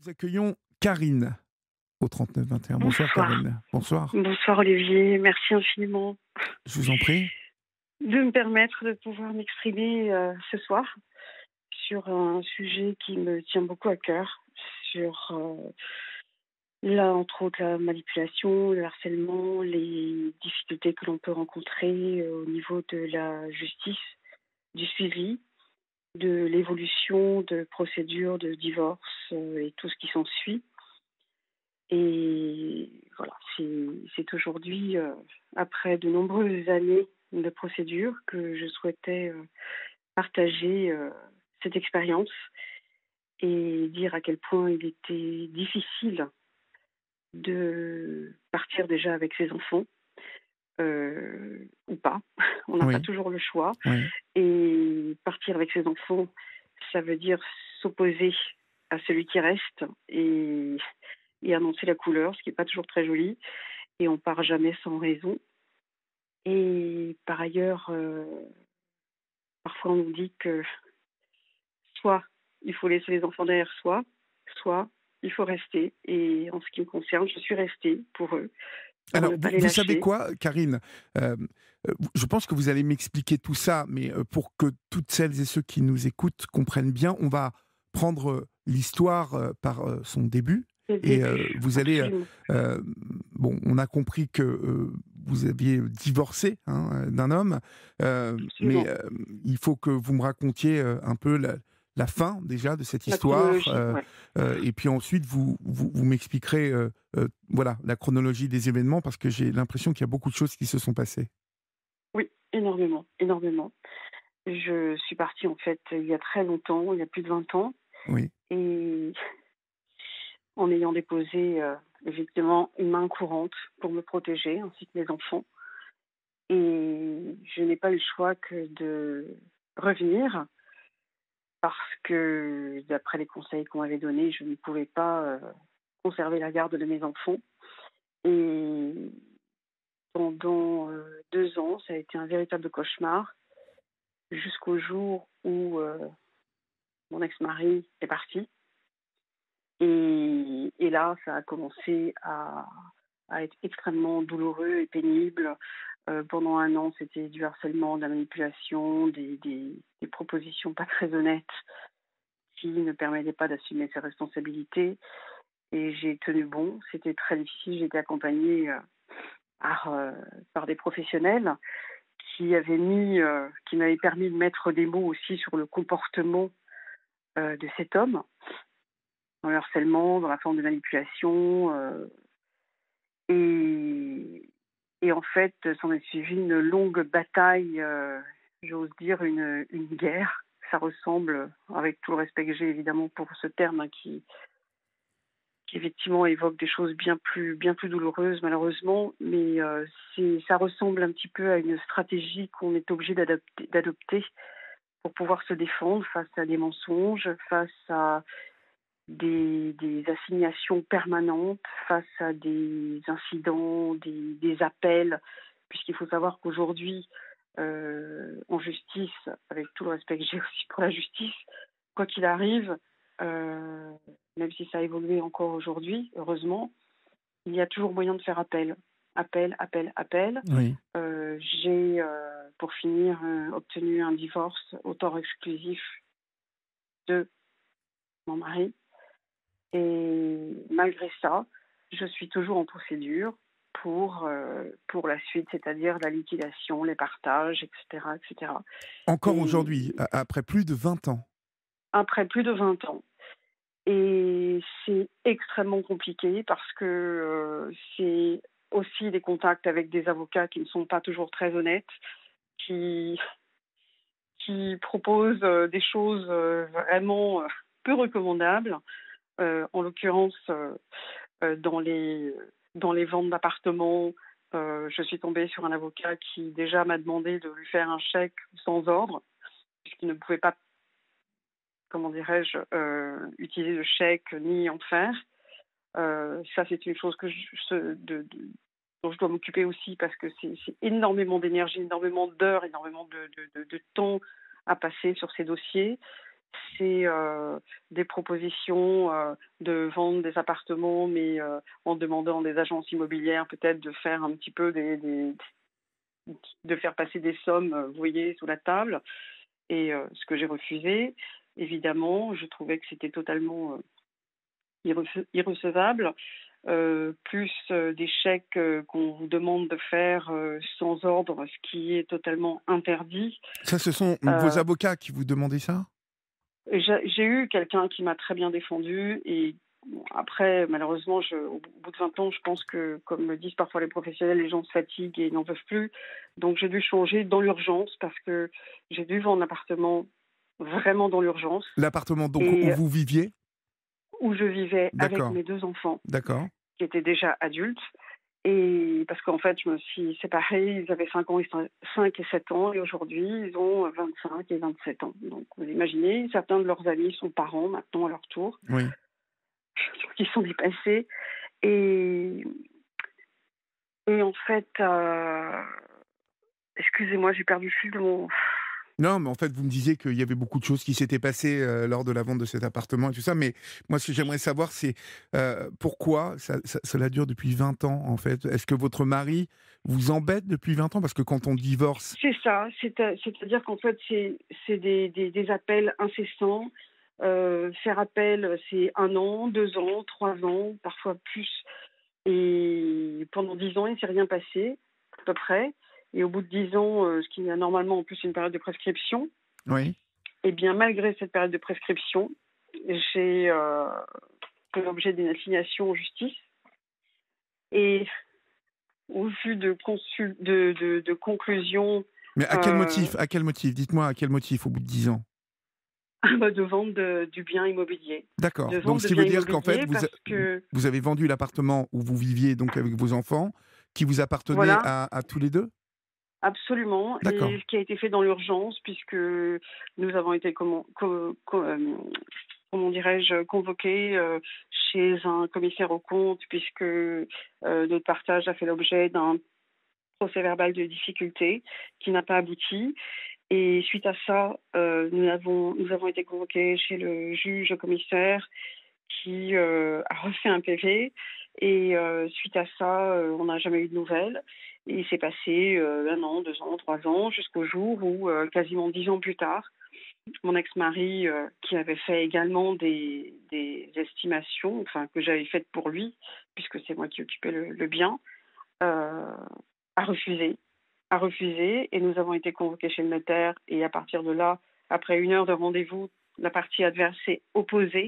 Nous accueillons Karine au 39 21. Bonsoir Bonsoir. Karine. Bonsoir. Bonsoir Olivier, merci infiniment Je vous en prie. de me permettre de pouvoir m'exprimer ce soir sur un sujet qui me tient beaucoup à cœur, sur là entre autres la manipulation, le harcèlement, les difficultés que l'on peut rencontrer au niveau de la justice, du suivi, de l'évolution de procédures de divorce et tout ce qui s'ensuit. Et voilà, c'est aujourd'hui, après de nombreuses années de procédure, que je souhaitais partager cette expérience et dire à quel point il était difficile de partir déjà avec ses enfants, ou pas. On n'a pas Oui, toujours le choix. oui. Et partir avec ses enfants, ça veut dire s'opposer à celui qui reste et annoncer la couleur, ce qui n'est pas toujours très joli. Et on part jamais sans raison. Et par ailleurs, parfois on nous dit que soit il faut laisser les enfants derrière soi, soit il faut rester. Et en ce qui me concerne, je suis restée pour eux, pour Alors, ne pas vous, les vous savez lâcher. quoi, Karine? Je pense que vous allez m'expliquer tout ça, mais pour que toutes celles et ceux qui nous écoutent comprennent bien, on va prendre l'histoire par son début. Dès le Et début, vous allez. absolument. Euh, bon, on a compris que vous aviez divorcé, hein, d'un homme, mais Absolument. il faut que vous me racontiez un peu la fin déjà de cette La histoire, chronologie, ouais. et puis ensuite vous m'expliquerez voilà, la chronologie des événements, parce que j'ai l'impression qu'il y a beaucoup de choses qui se sont passées. Oui, énormément, énormément. Je suis partie en fait il y a très longtemps, il y a plus de 20 ans, Oui. et en ayant déposé effectivement une main courante pour me protéger, ainsi que mes enfants. Et je n'ai pas eu le choix que de revenir parce que, d'après les conseils qu'on m'avait donnés, je ne pouvais pas conserver la garde de mes enfants. Et pendant 2 ans, ça a été un véritable cauchemar jusqu'au jour où mon ex-mari est parti. Et là, ça a commencé à être extrêmement douloureux et pénible. Pendant 1 an, c'était du harcèlement, de la manipulation, des propositions pas très honnêtes qui ne permettaient pas d'assumer ses responsabilités. Et j'ai tenu bon. C'était très difficile. J'ai été accompagnée par des professionnels qui m'avaient permis de mettre des mots aussi sur le comportement de cet homme, dans le harcèlement, dans la forme de manipulation. Et, et en fait, s'en est suivi une longue bataille, j'ose dire une guerre. Ça ressemble, avec tout le respect que j'ai évidemment pour ce terme, hein, qui effectivement évoque des choses bien plus douloureuses malheureusement, mais ça ressemble un petit peu à une stratégie qu'on est obligé d'adopter pour pouvoir se défendre face à des mensonges, face à des assignations permanentes, face à des incidents, des appels, puisqu'il faut savoir qu'aujourd'hui, en justice, avec tout le respect que j'ai aussi pour la justice, quoi qu'il arrive, euh, même si ça a évolué encore aujourd'hui, heureusement, il y a toujours moyen de faire appel. Appel, appel, appel. Oui. J'ai, pour finir, obtenu un divorce auteur exclusif de mon mari. Et malgré ça, je suis toujours en procédure pour la suite, c'est-à-dire la liquidation, les partages, etc. etc. Encore Et aujourd'hui, après plus de 20 ans. après plus de 20 ans. Et c'est extrêmement compliqué parce que c'est aussi des contacts avec des avocats qui ne sont pas toujours très honnêtes, qui, qui proposent des choses vraiment peu recommandables. En l'occurrence, dans les ventes d'appartements, je suis tombée sur un avocat qui déjà m'a demandé de lui faire un chèque sans ordre, puisqu'il ne pouvait pas, comment dirais-je, utiliser de chèque ni en faire. Ça, c'est une chose dont je dois m'occuper aussi parce que c'est énormément d'énergie, énormément d'heures, énormément de temps à passer sur ces dossiers. c'est des propositions de vendre des appartements, mais en demandant des agences immobilières peut-être de faire un petit peu de faire passer des sommes, vous voyez, sous la table. Et ce que j'ai refusé, évidemment, je trouvais que c'était totalement irrecevable. Plus des chèques qu'on vous demande de faire sans ordre, ce qui est totalement interdit. Ça, ce sont vos Euh, avocats qui vous demandaient ça? j'ai eu quelqu'un qui m'a très bien défendu et bon, après, malheureusement, au bout de 20 ans, je pense que, comme me disent parfois les professionnels, les gens se fatiguent et n'en peuvent plus. Donc j'ai dû changer dans l'urgence parce que j'ai dû vendre l'appartement vraiment dans l'urgence L'appartement donc où et vous viviez? où je vivais avec D'accord, mes 2 enfants d'accord. qui étaient déjà adultes. Et parce qu'en fait, je me suis séparée, ils avaient 5 ans, 5 et 7 ans, et aujourd'hui, ils ont 25 et 27 ans. Donc, vous imaginez, certains de leurs amis sont parents maintenant à leur tour, Oui. donc ils sont dépassés. Et, et en fait, excusez-moi, j'ai perdu le fil de mon... Non, mais en fait, vous me disiez qu'il y avait beaucoup de choses qui s'étaient passées lors de la vente de cet appartement et tout ça. Mais moi, ce que j'aimerais savoir, c'est pourquoi cela dure depuis 20 ans, en fait. Est-ce que votre mari vous embête depuis 20 ans? Parce que quand on divorce... C'est ça, c'est-à-dire qu'en fait, c'est des appels incessants. Faire appel, c'est 1 an, 2 ans, 3 ans, parfois plus. Et pendant 10 ans, il ne s'est rien passé, à peu près. Et au bout de 10 ans, ce qui a normalement en plus une période de prescription, Oui. et bien malgré cette période de prescription, j'ai fait l'objet d'une assignation en justice. Et au vu de conclusions Mais à quel euh, motif? À quel motif? Dites-moi à quel motif au bout de 10 ans? de vente du bien immobilier. D'accord. De Donc, vente ce de qui bien veut dire qu'en immobilier fait, parce que, vous avez vendu l'appartement où vous viviez donc avec vos enfants, qui vous appartenait voilà, à tous les deux? absolument, D'accord. et ce qui a été fait dans l'urgence, puisque nous avons été, comment dirais-je, convoqués chez un commissaire aux comptes, puisque notre partage a fait l'objet d'un procès-verbal de difficulté qui n'a pas abouti. Et suite à ça, nous avons été convoqués chez le juge commissaire qui a refait un PV. Et suite à ça, on n'a jamais eu de nouvelles. Et il s'est passé 1 an, 2 ans, 3 ans, jusqu'au jour où, quasiment 10 ans plus tard, mon ex-mari, qui avait fait également des estimations, enfin que j'avais faites pour lui, puisque c'est moi qui occupais le bien, euh, a refusé. A refusé. Et nous avons été convoqués chez le notaire. Et à partir de là, après 1 heure de rendez-vous, la partie adverse s'est opposée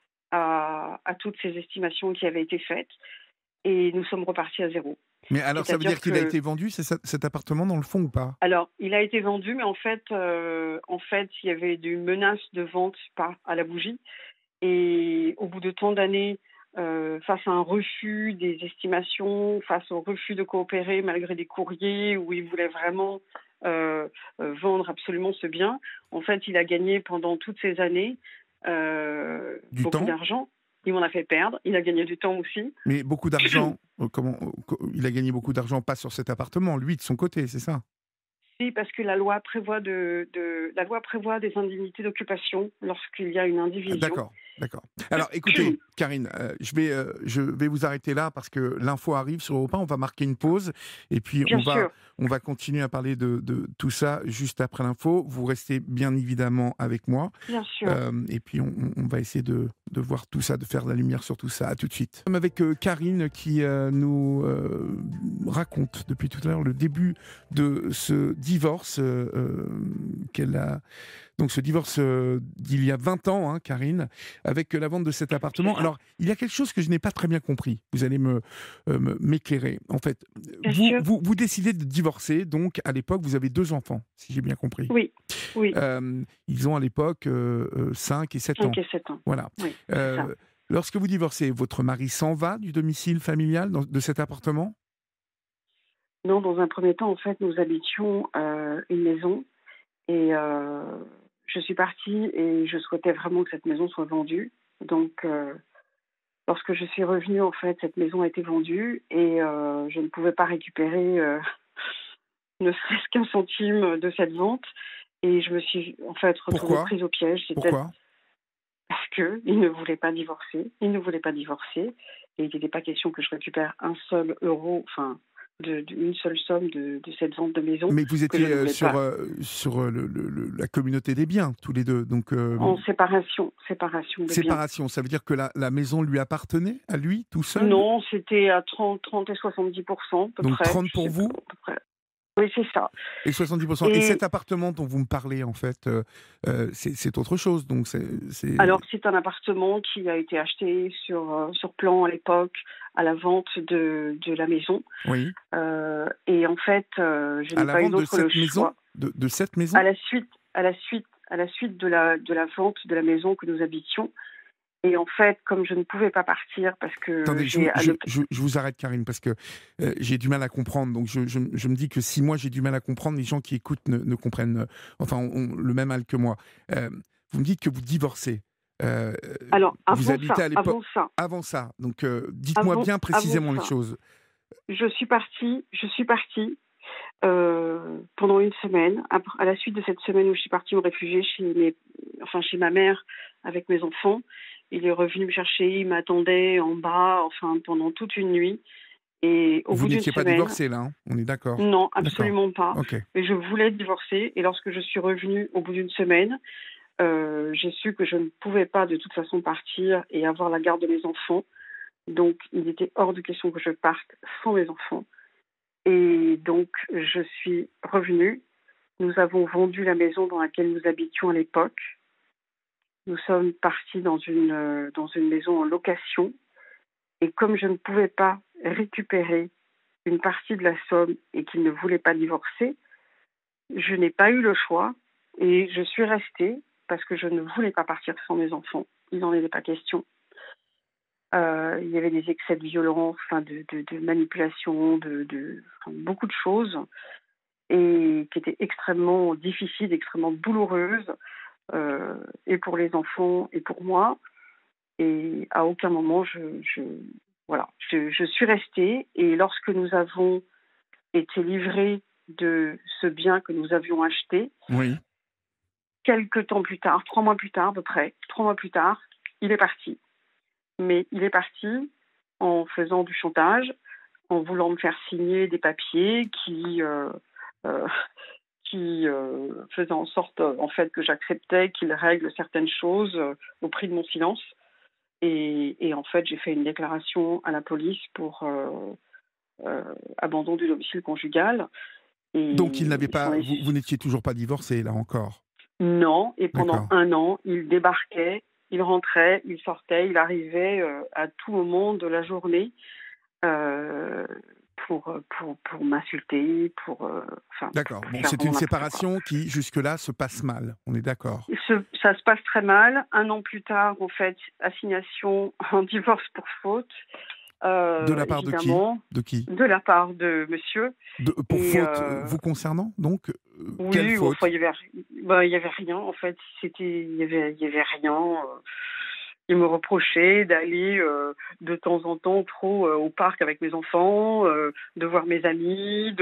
à toutes ces estimations qui avaient été faites et nous sommes repartis à zéro. Mais alors, ça veut C'est-à-dire dire qu'il a que, été vendu, cet appartement, dans le fond, ou pas? alors, il a été vendu, mais en fait, il y avait des menaces de vente par à la bougie. Et au bout de tant d'années, face à un refus des estimations, face au refus de coopérer malgré des courriers où il voulait vraiment vendre absolument ce bien, en fait, il a gagné pendant toutes ces années Du beaucoup temps? d'argent. Il m'en a fait perdre. Il a gagné du temps aussi. Mais beaucoup d'argent, il a gagné beaucoup d'argent, pas sur cet appartement, lui, de son côté, c'est ça? Si, parce que la loi prévoit la loi prévoit des indemnités d'occupation lorsqu'il y a une indivision. D'accord, d'accord. Alors, écoutez, Karine, je vais vous arrêter là parce que l'info arrive sur Europe 1. On va marquer une pause et puis Bien sûr, on va continuer à parler de tout ça juste après l'info. Vous restez bien évidemment avec moi bien sûr. et puis on va essayer de voir tout ça, de faire la lumière sur tout ça. À tout de suite. Nous sommes avec Karine qui nous raconte depuis tout à l'heure le début de ce divorce qu'elle a. Donc ce divorce d'il y a 20 ans, hein, Karine, avec la vente de cet C'est appartement. ça. Alors, il y a quelque chose que je n'ai pas très bien compris. Vous allez m'éclairer. En fait, Bien sûr. vous décidez de divorcer, donc à l'époque, vous avez 2 enfants, si j'ai bien compris. Oui, oui. Ils ont à l'époque 5 et 7 5 ans. et 7 ans. Voilà. Oui, c'est ça. Euh, Lorsque vous divorcez, votre mari s'en va du domicile familial de cet appartement? Non, dans un premier temps, en fait, nous habitions une maison et je suis partie et je souhaitais vraiment que cette maison soit vendue. Donc, lorsque je suis revenue, en fait, cette maison a été vendue et je ne pouvais pas récupérer ne serait-ce qu'un centime de cette vente. Et je me suis en fait retrouvée Pourquoi? prise au piège. Pourquoi? Parce qu'il ne voulait pas divorcer. Il ne voulait pas divorcer. Et il n'était pas question que je récupère un seul euro, enfin, une seule somme de cette vente de maison Mais vous que je étiez ne voulais sur, pas. sur la communauté des biens, tous les deux. Donc, En séparation de biens. séparation, ça veut dire que la maison lui appartenait à lui, tout seul? Non, c'était à 30 et 70% à peu Donc près. 30 Je pour sais pas, vous à peu près. Oui, c'est ça. et 70%. Et Et cet appartement dont vous me parlez, en fait, c'est autre chose. Donc alors, c'est un appartement qui a été acheté sur plan à l'époque, à la vente de la maison. Oui. Et en fait, je À n'ai la pas eu vente de d'autre le cette maison? choix. De cette À maison? la suite, à la suite de la vente de la maison que nous habitions. Et en fait, comme je ne pouvais pas partir parce que Attendez, j'ai je vous arrête, Karine, parce que j'ai du mal à comprendre. Donc, je me dis que si moi j'ai du mal à comprendre, les gens qui écoutent ne comprennent, enfin, ont le même mal que moi. Vous me dites que vous divorcez. Euh, Alors, vous habitez à l'époque. avant ça, Avant ça. Donc, dites-moi bien avant précisément les ça, choses. je suis partie pendant une semaine. À la suite de cette semaine où je suis partie me réfugier chez ma mère avec mes enfants, il est revenu me chercher, il m'attendait en bas, enfin pendant toute une nuit. Et au Vous bout d'une n'étiez pas semaine, divorcé, là, hein, on est d'accord? non, D'accord. absolument pas. Ok. Mais je voulais divorcer. Et lorsque je suis revenue au bout d'une semaine, j'ai su que je ne pouvais pas de toute façon partir et avoir la garde de mes enfants. Donc, il était hors de question que je parte sans mes enfants. Et donc, je suis revenue. Nous avons vendu la maison dans laquelle nous habitions à l'époque. Nous sommes partis dans une maison en location. Et comme je ne pouvais pas récupérer une partie de la somme et qu'il ne voulait pas divorcer, je n'ai pas eu le choix et je suis restée parce que je ne voulais pas partir sans mes enfants. Il n'en était pas question. Il y avait des excès de violence, enfin de manipulation, enfin, beaucoup de choses et qui étaient extrêmement difficiles, extrêmement douloureuses, et pour les enfants et pour moi. Et à aucun moment, je suis restée. Et lorsque nous avons été livrés de ce bien que nous avions acheté, Oui. quelques temps plus tard, 3 mois plus tard à peu près, 3 mois plus tard, il est parti. Mais il est parti en faisant du chantage, en voulant me faire signer des papiers euh, qui faisaient en sorte en fait que j'acceptais qu'il règle certaines choses au prix de mon silence. Et en fait, j'ai fait une déclaration à la police pour abandon du domicile conjugal. Donc, il Et n'avait il s'en pas. est... Vous n'étiez toujours pas divorcé, là encore? Non, et pendant D'accord. 1 an, il débarquait, il rentrait, il sortait, il arrivait à tout moment de la journée euh, pour m'insulter, D'accord. pour Bon, faire c'est une vraiment n'importe quoi. séparation qui, jusque-là, se passe mal. On est d'accord. Ça se passe très mal. 1 an plus tard, en fait, assignation en divorce pour faute, De la part de qui? évidemment, De qui? de la part de monsieur. Pour Et faute vous concernant? Donc, quelle oui, enfin, faute? il y avait rien, en fait. Il y avait rien. Il me reprochait d'aller de temps en temps trop au parc avec mes enfants, de voir mes amis,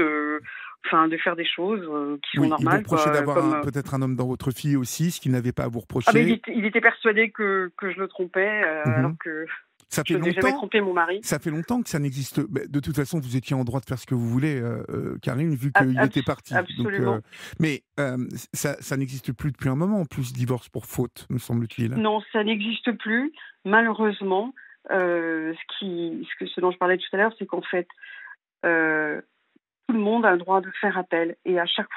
de faire des choses qui sont Oui, il vous normales, reprochait quoi. d'avoir Comme peut-être un homme dans votre vie aussi, ce qu'il n'avait pas à vous ah, mais reprocher. il était persuadé que je le trompais, Mhm. alors que Ça fait je n'ai jamais longtemps? trompé mon mari. Ça fait longtemps que ça n'existe. De toute façon, vous étiez en droit de faire ce que vous voulez, Karine, vu Ab- qu'il était abs- parti. Donc, absolument. mais ça n'existe plus depuis un moment, en plus, divorce pour faute, me semble-t-il. Non, ça n'existe plus. Malheureusement, ce dont je parlais tout à l'heure, c'est qu'en fait, euh, tout le monde a le droit de faire appel. Et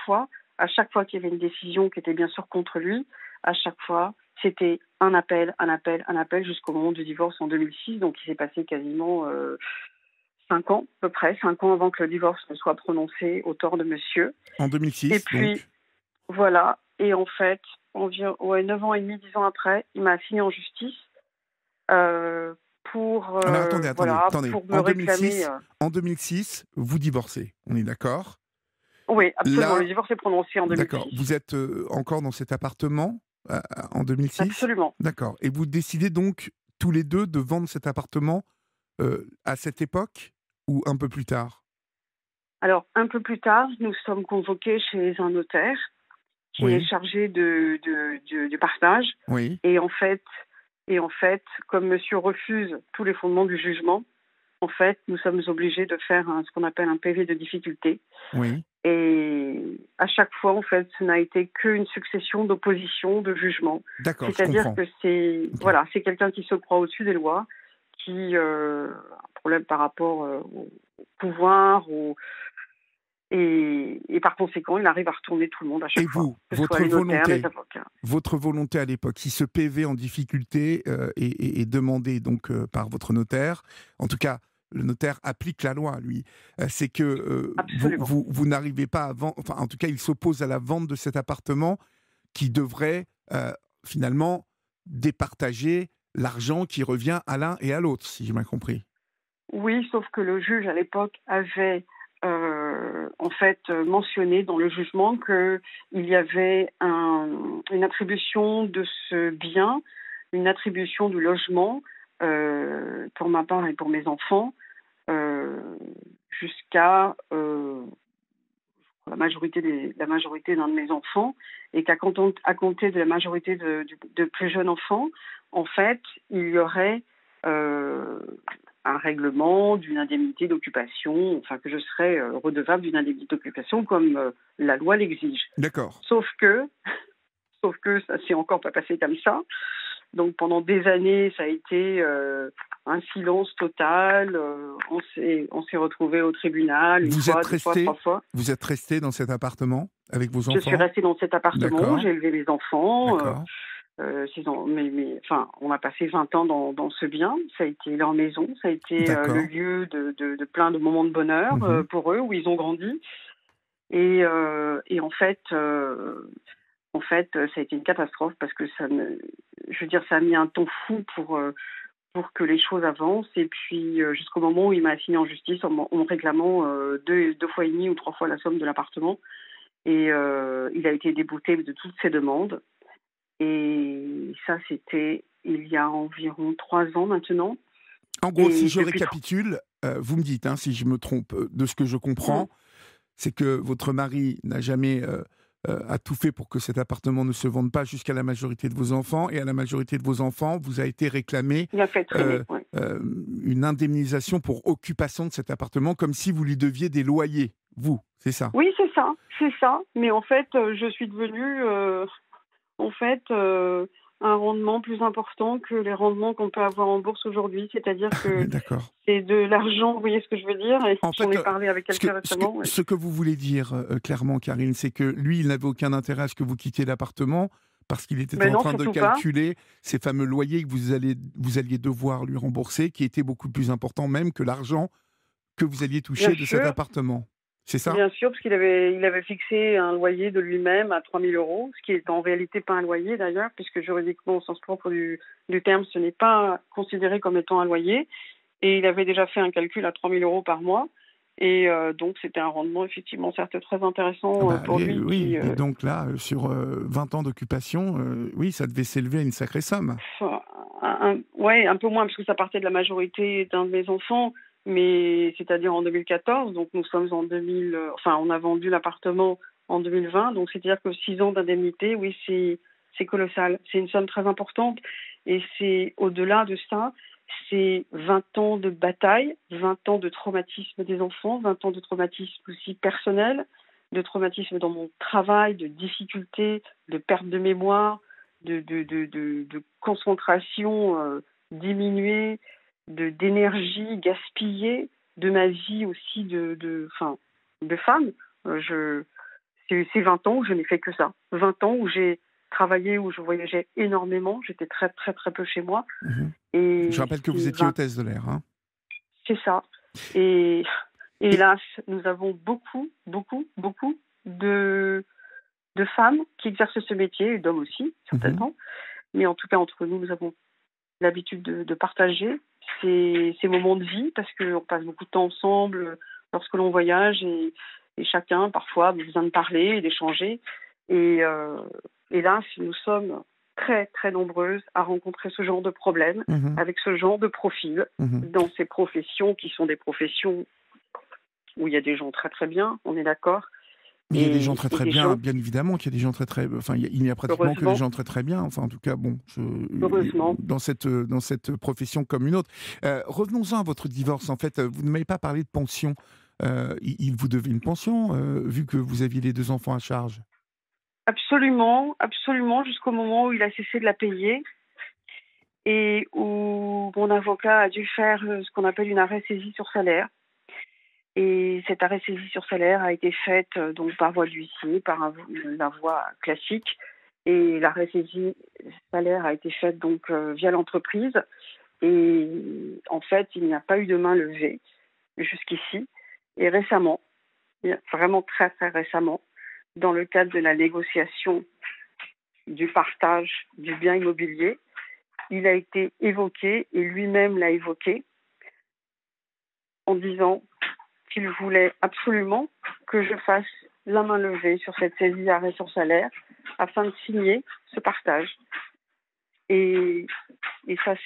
à chaque fois qu'il y avait une décision qui était bien sûr contre lui, à chaque fois, c'était un appel, un appel, un appel jusqu'au moment du divorce en 2006. Donc, il s'est passé quasiment 5 ans, à peu près, 5 ans avant que le divorce ne soit prononcé au tort de monsieur. En Et 2006, puis, donc. voilà. Et en fait, environ 9 ans et demi, 10 ans après, il m'a signé en justice euh, Alors, attendez. pour me réclamer. En 2006, vous divorcez. On est d'accord? Oui, absolument. Le Là, divorce est prononcé en d'accord. 2006. Vous êtes encore dans cet appartement en 2006? Absolument. D'accord. Et vous décidez donc tous les deux de vendre cet appartement à cette époque ou un peu plus tard? Alors, un peu plus tard, nous sommes convoqués chez un notaire qui est chargé du partage. Oui. Et en fait, comme monsieur refuse tous les fondements du jugement, en fait, nous sommes obligés de faire ce qu'on appelle un PV de difficulté. Oui. Et à chaque fois, en fait, ce n'a été qu'une succession d'oppositions, de jugements. D'accord, C'est-à-dire que c'est c'est quelqu'un qui se croit au-dessus des lois, qui a un problème par rapport au pouvoir, et par conséquent, il arrive à retourner tout le monde à chaque fois. Et vous, Que ce soit les notaires, les avocats. Votre volonté à l'époque, si ce PV en difficulté est demandé donc par votre notaire, en tout cas, le notaire applique la loi, lui, c'est que vous n'arrivez pas à vendre, enfin, en tout cas, il s'oppose à la vente de cet appartement qui devrait finalement départager l'argent qui revient à l'un et à l'autre, si j'ai bien compris. Oui, sauf que le juge, à l'époque, avait en fait mentionné dans le jugement qu'il y avait une attribution de ce bien, une attribution du logement pour ma part et pour mes enfants jusqu'à la majorité d'un de mes enfants, et qu'à compter de la majorité de plus jeunes enfants, en fait, il y aurait un règlement d'une indemnité d'occupation, enfin que je serais redevable d'une indemnité d'occupation comme la loi l'exige. D'accord. Sauf que ça s'est encore pas passé comme ça. Donc pendant des années, ça a été un silence total. On s'est retrouvés au tribunal une fois, deux fois, trois fois. Vous êtes resté dans cet appartement avec vos enfants? Je suis restée dans cet appartement. J'ai élevé mes enfants. On a passé 20 ans dans ce bien. Ça a été leur maison. Ça a été le lieu de plein de moments de bonheur pour eux, où ils ont grandi. Et en fait, ça a été une catastrophe parce que ça a mis un temps fou pour que les choses avancent. Et puis, jusqu'au moment où il m'a assigné en justice en me réclamant 2 fois et demi ou 3 fois la somme de l'appartement. Et il a été débouté de toutes ses demandes. Et ça, c'était il y a environ 3 ans maintenant. En gros, si je récapitule, vous me dites si je me trompe de ce que je comprends, c'est que votre mari n'a jamais a tout fait pour que cet appartement ne se vende pas jusqu'à la majorité de vos enfants, et à la majorité de vos enfants, vous a été réclamé une indemnisation pour occupation de cet appartement, comme si vous lui deviez des loyers, vous, c'est ça? Oui, c'est ça. Mais en fait, je suis devenue un rendement plus important que les rendements qu'on peut avoir en bourse aujourd'hui. C'est-à-dire que c'est de l'argent, vous voyez ce que je veux dire? Et j'en ai parlé avec quelqu'un récemment. Ce que vous voulez dire clairement, Karine, c'est que lui, il n'avait aucun intérêt à ce que vous quittiez l'appartement parce qu'il était en train de calculer ces fameux loyers que vous alliez devoir lui rembourser, qui étaient beaucoup plus importants même que l'argent que vous alliez toucher de cet appartement. C'est ça? Bien sûr, parce qu'il avait fixé un loyer de lui-même à 3 000 €, ce qui est en réalité pas un loyer d'ailleurs, puisque juridiquement, au sens propre du terme, ce n'est pas considéré comme étant un loyer. Et il avait déjà fait un calcul à 3 000 € par mois. Et donc, c'était un rendement, effectivement, certes très intéressant pour lui. Oui, et donc là, sur 20 ans d'occupation, oui, ça devait s'élever à une sacrée somme. Oui, un peu moins, parce que ça partait de la majorité d'un de mes enfants. Mais c'est-à-dire en 2014, donc nous sommes en on a vendu l'appartement en 2020, donc c'est-à-dire que 6 ans d'indemnité, oui, c'est colossal, c'est une somme très importante, et c'est au-delà de ça, c'est 20 ans de bataille, 20 ans de traumatisme des enfants, 20 ans de traumatisme aussi personnel, de traumatisme dans mon travail, de difficultés, de perte de mémoire, de concentration diminuée, d'énergie gaspillée, de ma vie aussi de femme. C'est 20 ans où je n'ai fait que ça. 20 ans où j'ai travaillé, où je voyageais énormément. J'étais très, très, très peu chez moi. Et je rappelle que vous étiez hôtesse de l'air. C'est ça. Et hélas, nous avons beaucoup, beaucoup, beaucoup de femmes qui exercent ce métier, et d'hommes aussi, certainement. Mais en tout cas, entre nous, nous avons l'habitude de partager ces moments de vie, parce qu'on passe beaucoup de temps ensemble lorsque l'on voyage, et chacun parfois a besoin de parler et d'échanger. Et là, nous sommes très très nombreuses à rencontrer ce genre de problème, avec ce genre de profil, dans ces professions qui sont des professions où il y a des gens très très bien, on est d'accord, Mais il y a des gens très Et très des bien, gens, bien évidemment qu'il y a des gens très très... Enfin, il n'y a pratiquement que des heureusement, gens très très bien. Enfin, en tout cas, bon, heureusement, dans cette profession comme une autre. Revenons-en à votre divorce. En fait, vous ne m'avez pas parlé de pension. Il vous devait une pension, vu que vous aviez les 2 enfants à charge. absolument, absolument, jusqu'au moment où il a cessé de la payer et où mon avocat a dû faire ce qu'on appelle une arrêt saisie sur salaire. Et cet arrêt saisie sur salaire a été fait donc par voie d'huissier, la voie classique. Et l'arrêt saisie salaire a été fait donc via l'entreprise. Et en fait, il n'y a pas eu de main levée jusqu'ici. Et récemment, vraiment très très récemment, dans le cadre de la négociation du partage du bien immobilier, il a été évoqué, et lui-même l'a évoqué, en disant qu'il voulait absolument que je fasse la main levée sur cette saisie d'arrêt sur salaire afin de signer ce partage. Et, et ça,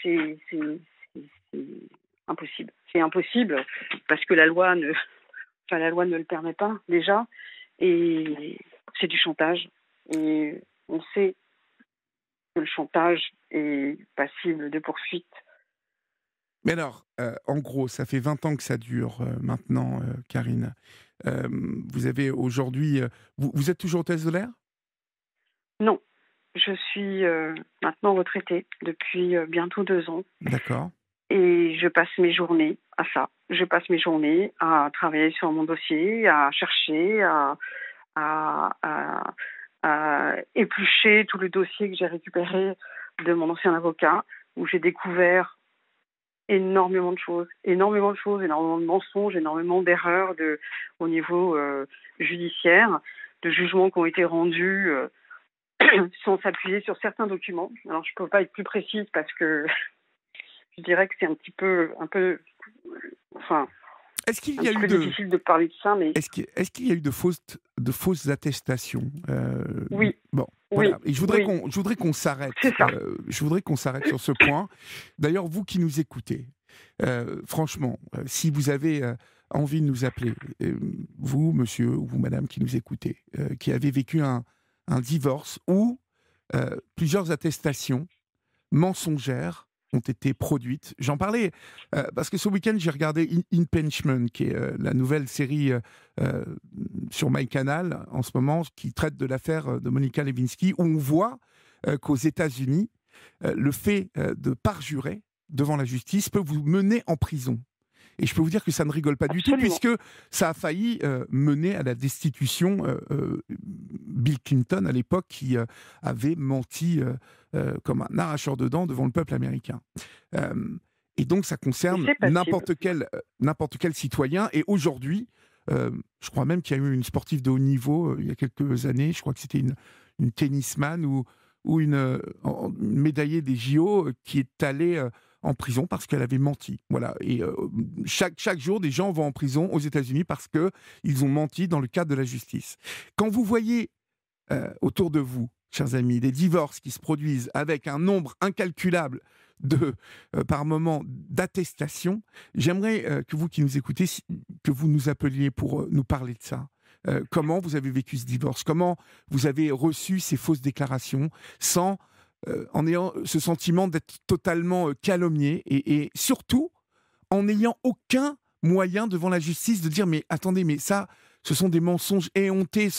c'est impossible. C'est impossible parce que la loi ne le permet pas déjà. Et c'est du chantage. Et on sait que le chantage est passible de poursuites. Mais alors, en gros, ça fait 20 ans que ça dure maintenant, Karine. Vous avez aujourd'hui... vous êtes toujours hôtesse de l'air? Non, je suis maintenant retraitée depuis bientôt 2 ans. D'accord. Et je passe mes journées à ça. Je passe mes journées à travailler sur mon dossier, à chercher, à, à- à éplucher tout le dossier que j'ai récupéré de mon ancien avocat, où j'ai découvert énormément de choses, énormément de mensonges, énormément d'erreurs au niveau judiciaire, de jugements qui ont été rendus sans s'appuyer sur certains documents. Alors je ne peux pas être plus précise parce que je dirais que c'est enfin, Est-ce qu'il un y a petit eu peu de... difficile de parler de ça, mais Est-ce qu'il y a eu de fausses attestations? oui, Bon, voilà. oui, Et oui, je voudrais qu'on s'arrête. c'est ça. Je voudrais qu'on s'arrête sur ce point. D'ailleurs, vous qui nous écoutez, franchement, si vous avez envie de nous appeler, vous, monsieur, ou vous, madame, qui nous écoutez, qui avez vécu un divorce ou plusieurs attestations mensongères ont été produites. J'en parlais parce que ce week-end, j'ai regardé Impeachment, qui est la nouvelle série euh, sur MyCanal en ce moment, qui traite de l'affaire de Monica Lewinsky, où on voit qu'aux États-Unis, le fait de parjurer devant la justice peut vous mener en prison. Et je peux vous dire que ça ne rigole pas du tout, Absolument. puisque ça a failli mener à la destitution Bill Clinton à l'époque, qui avait menti comme un arracheur de dents devant le peuple américain. Et donc ça Et concerne c'est passible. n'importe quel citoyen. Et aujourd'hui, je crois même qu'il y a eu une sportive de haut niveau il y a quelques années, je crois que c'était une tennisman ou une médaillée des JO qui est allée en prison parce qu'elle avait menti. Voilà. Et chaque jour, des gens vont en prison aux États-Unis parce qu'ils ont menti dans le cadre de la justice. Quand vous voyez autour de vous, chers amis, des divorces qui se produisent avec un nombre incalculable par moment d'attestations, j'aimerais que vous qui nous écoutez, que vous nous appeliez pour nous parler de ça. Comment vous avez vécu ce divorce? Comment vous avez reçu ces fausses déclarations sans, en ayant ce sentiment d'être totalement calomnié et surtout en n'ayant aucun moyen devant la justice de dire mais attendez, mais ça, ce sont des mensonges éhontés,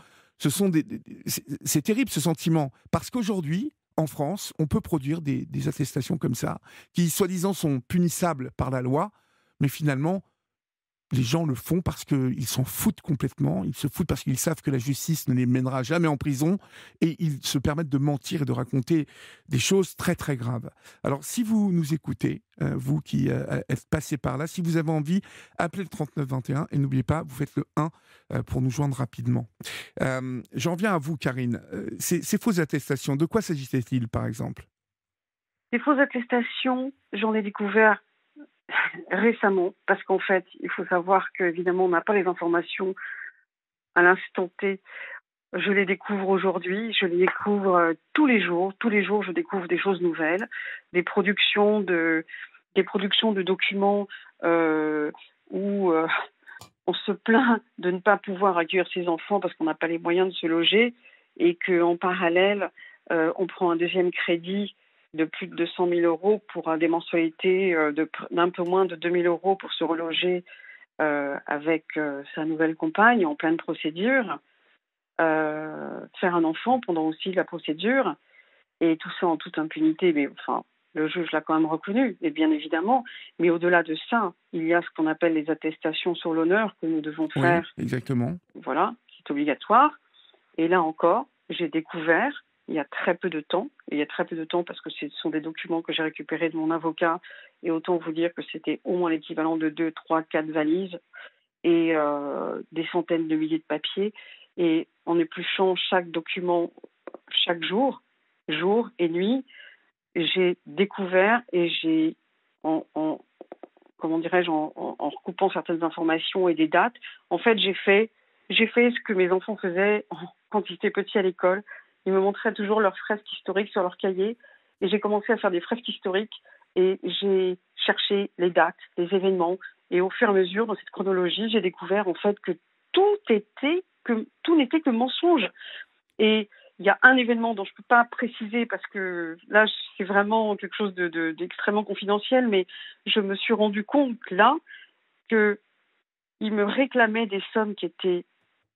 c'est terrible ce sentiment parce qu'aujourd'hui en France, on peut produire des attestations comme ça qui soi-disant sont punissables par la loi, mais finalement les gens le font parce qu'ils s'en foutent complètement, ils se foutent parce qu'ils savent que la justice ne les mènera jamais en prison et ils se permettent de mentir et de raconter des choses très très graves. Alors si vous nous écoutez, vous qui êtes passé par là, si vous avez envie, appelez le 3921 et n'oubliez pas, vous faites le 1 pour nous joindre rapidement. J'en viens à vous Karine, ces fausses attestations, de quoi s'agissait-il par exemple? Les fausses attestations, j'en ai découvert récemment, parce qu'en fait, il faut savoir qu'évidemment, on n'a pas les informations à l'instant T. Je les découvre aujourd'hui, je les découvre tous les jours. Tous les jours, je découvre des choses nouvelles, des productions de documents où on se plaint de ne pas pouvoir accueillir ses enfants parce qu'on n'a pas les moyens de se loger et qu'en parallèle, on prend un deuxième crédit de plus de 200 000 euros pour des mensualités d'un peu moins de 2 000 euros pour se reloger avec sa nouvelle compagne en pleine procédure, faire un enfant pendant aussi la procédure, et tout ça en toute impunité. Mais enfin, le juge l'a quand même reconnu, et bien évidemment. Mais au-delà de ça, il y a ce qu'on appelle les attestations sur l'honneur que nous devons faire. Oui, exactement. Voilà, qui est obligatoire. Et là encore, j'ai découvert, il y a très peu de temps, parce que ce sont des documents que j'ai récupérés de mon avocat, et autant vous dire que c'était au moins l'équivalent de 2, 3, 4 valises, et des centaines de milliers de papiers. Et en épluchant chaque document, chaque jour et nuit, j'ai découvert et comment dirais-je, en recoupant certaines informations et des dates, en fait, j'ai fait ce que mes enfants faisaient quand ils étaient petits à l'école. Ils me montraient toujours leurs fresques historiques sur leur cahier, et j'ai commencé à faire des fresques historiques, et j'ai cherché les dates, les événements, et au fur et à mesure, dans cette chronologie, j'ai découvert en fait que tout n'était que mensonge. Et il y a un événement dont je ne peux pas préciser parce que là, c'est vraiment quelque chose d'extrêmement confidentiel, mais je me suis rendu compte là qu'ils me réclamaient des sommes qui étaient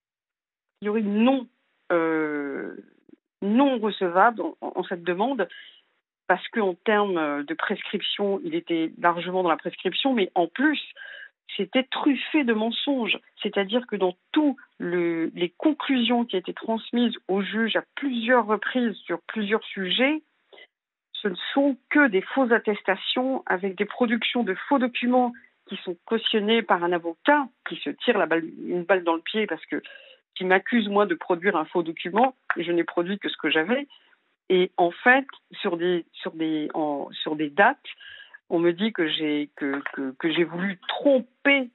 non recevables en cette demande, parce qu'en termes de prescription, il était largement dans la prescription, mais en plus, c'était truffé de mensonges. C'est-à-dire que dans toutes les conclusions qui étaient transmises au juge à plusieurs reprises sur plusieurs sujets, ce ne sont que des fausses attestations avec des productions de faux documents qui sont cautionnés par un avocat qui se tire une balle dans le pied parce que qui m'accuse moi de produire un faux document, et je n'ai produit que ce que j'avais. Et en fait, sur des dates, on me dit que j'ai voulu tromper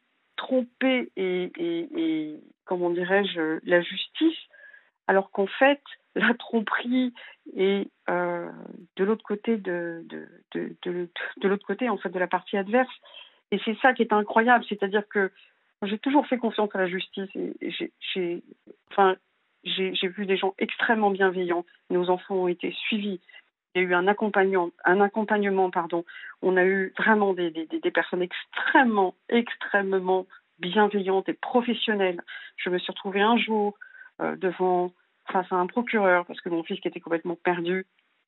et comment dirais-je, la justice, alors qu'en fait la tromperie est de l'autre côté de l'autre côté en fait de la partie adverse. Et c'est ça qui est incroyable, c'est-à-dire que j'ai toujours fait confiance à la justice, et j'ai vu des gens extrêmement bienveillants. Nos enfants ont été suivis. Il y a eu un accompagnement, pardon. On a eu vraiment des personnes extrêmement bienveillantes et professionnelles. Je me suis retrouvée un jour face à un procureur parce que mon fils, qui était complètement perdu,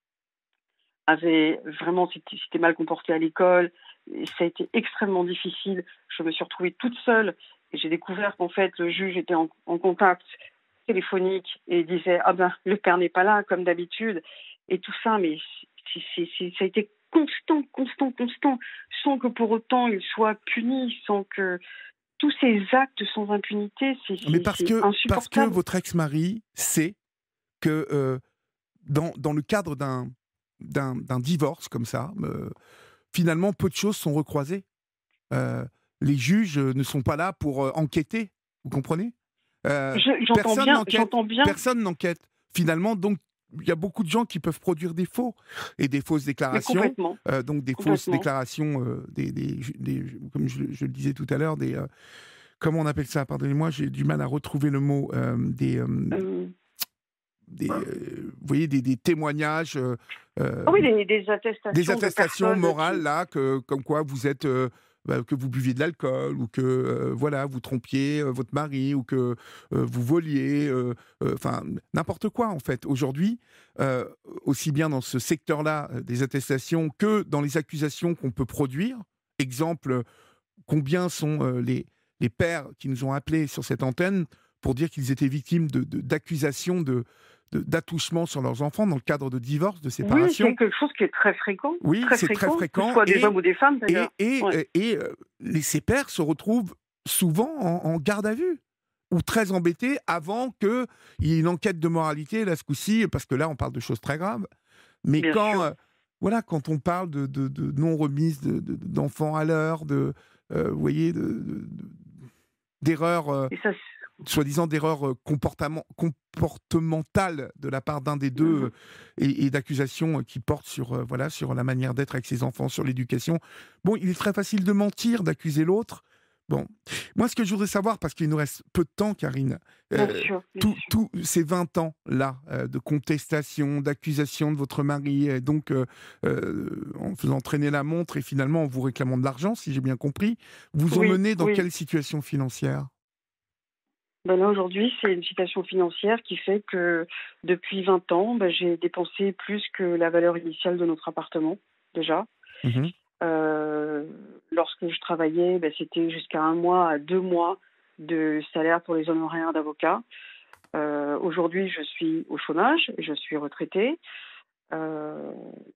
s'était mal comporté à l'école, et ça a été extrêmement difficile. Je me suis retrouvée toute seule, et j'ai découvert qu'en fait le juge était en contact téléphonique et disait le père n'est pas là comme d'habitude, et tout ça, mais ça a été constant, sans que pour autant il soit puni, sans que tous ces actes sans impunité, c'est insupportable. Parce que votre ex-mari sait que dans le cadre d'un divorce comme ça, finalement, peu de choses sont recroisées. Les juges ne sont pas là pour enquêter, vous comprenez ? J'entends bien. Personne n'enquête. Finalement, donc, il y a beaucoup de gens qui peuvent produire des faux et des fausses déclarations. Donc, des fausses déclarations, comme je le disais tout à l'heure, comment on appelle ça ? Pardonnez-moi, j'ai du mal à retrouver le mot. Vous voyez, des témoignages. Oui, des attestations. Des attestations morales, là, comme quoi vous êtes. Que vous buviez de l'alcool, ou que vous trompiez votre mari, ou que vous voliez, n'importe quoi en fait. Aujourd'hui, aussi bien dans ce secteur-là des attestations que dans les accusations qu'on peut produire. Exemple, combien sont les pères qui nous ont appelés sur cette antenne pour dire qu'ils étaient victimes d'accusations d'attouchement sur leurs enfants dans le cadre de divorce, de séparation. Oui, c'est quelque chose qui est très fréquent. Oui, c'est très fréquent. Que ce soit des hommes ou des femmes, d'ailleurs. Et ces pères se retrouvent souvent en garde à vue, ou très embêtés avant qu'il y ait une enquête de moralité, là, ce coup-ci, parce que là, on parle de choses très graves. Mais quand on parle de non-remise d'enfants à l'heure, vous voyez, d'erreurs... soi-disant d'erreurs comportementales de la part d'un des deux, et d'accusations qui portent sur la manière d'être avec ses enfants, sur l'éducation. Bon, il est très facile de mentir, d'accuser l'autre, Bon. Moi, ce que je voudrais savoir, parce qu'il nous reste peu de temps, Karine, Bien sûr, bien sûr. tous ces 20 ans-là de contestation, d'accusation de votre mari, et donc en faisant traîner la montre et finalement en vous réclamant de l'argent, si j'ai bien compris, vous ont Oui, mené dans oui. quelle situation financière? Ben là, aujourd'hui, c'est une situation financière qui fait que depuis 20 ans, j'ai dépensé plus que la valeur initiale de notre appartement, déjà. Mhm. Euh, Lorsque je travaillais, c'était jusqu'à 1 mois à 2 mois de salaire pour les honoraires d'avocat. Aujourd'hui, je suis au chômage, je suis retraitée. Euh,